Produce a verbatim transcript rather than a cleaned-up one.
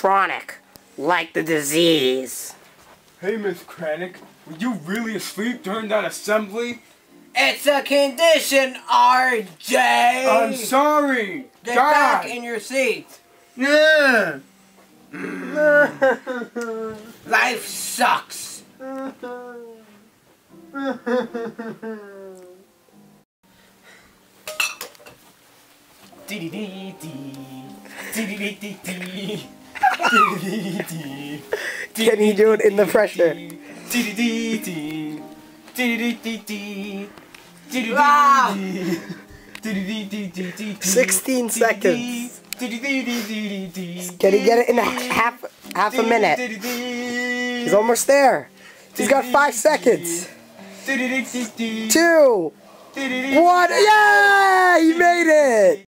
chronic, like the disease. Hey, Miss Kranick, were you really asleep during that assembly? It's a condition, R J! I'm sorry! Get God. back in your seat! Yeah. Life sucks! Can you do it in the pressure? Ah! Sixteen seconds. Can he get it in a half half a minute? He's almost there. He's got five seconds. Two. One. Yeah! He made it!